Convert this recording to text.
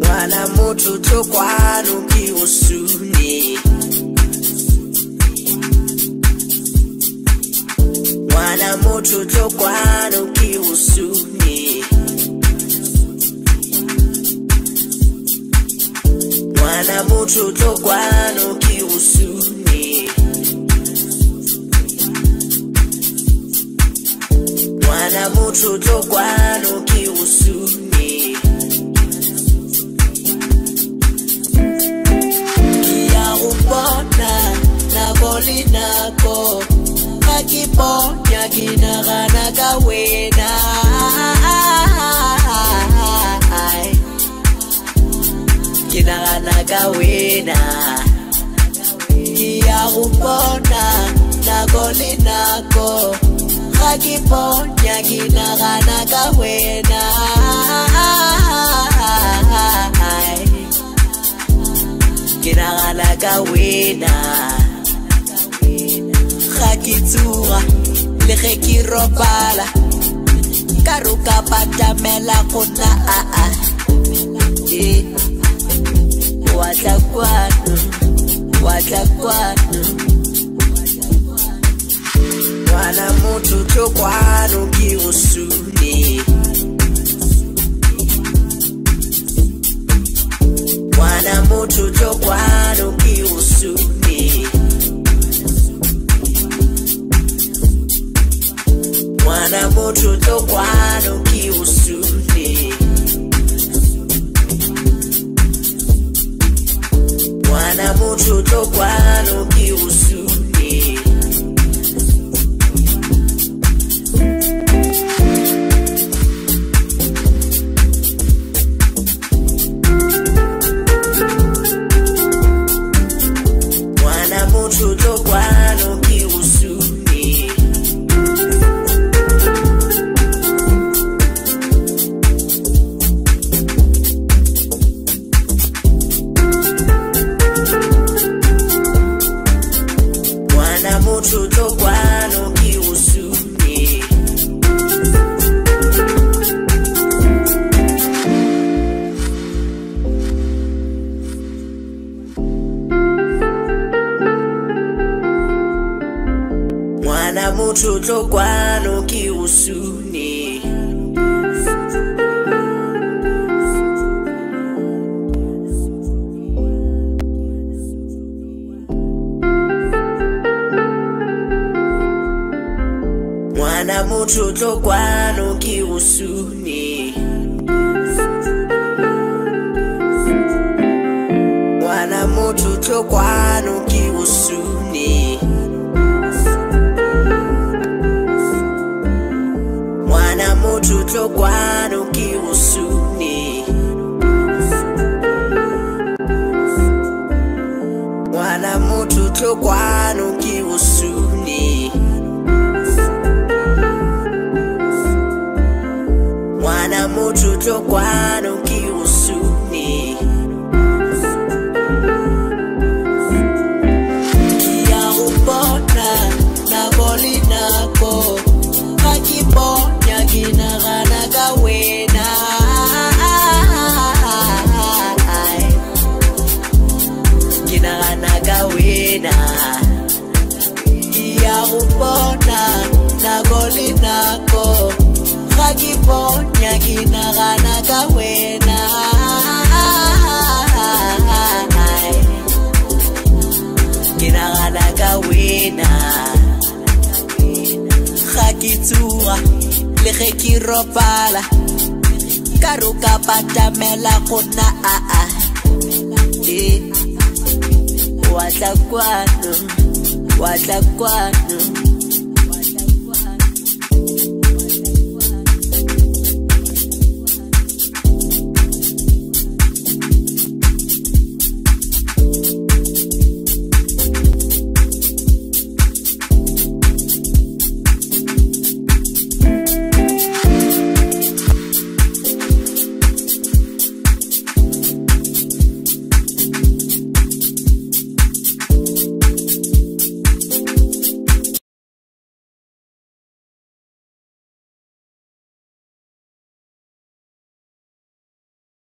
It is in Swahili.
Mwana mutu tokwanu ki usuni. Mwana mutu tokwanu ki usuni. Mwana mutu tokwanu ki usuni. Mwana mutu tokwanu ki usuni. Kia ubona na boli nako Akiponya kinagana kawena. Kinagana kawena. Kia ubona na boli nako Akiponya kinagana kawena. Kinagana kawena. Kitura le ge ki robala karuka patamela kona watakwanu Mwana mutu tokwanu ki usuni. Mwana mutu tokwanu ki usuni. Mwana mutu tokwanu ki usuni. Mwana mutu tokwanu ki usuni. Mwana mutu tokwanu ki usuni. Mwana mutu tokwanu ki usuni. Mwana mutu tokwanu ki usuni. Mwana mutu tokwanu ki usuni. Mwana mutu tokwanu ki usuni. Mwana mutu tokwanu ki usuni. Mwana mutu tokwanu ki usuni. Mwana mutu tokwanu ki usuni. Kia ubona na boli nako Akiponya kinagana kawena. Kinagana kawena. Kia ubona na boli nako Akiponya kinagana kawena. Kinagana kawena. Kitura le ge ki robala karuka patamela kona watakwanu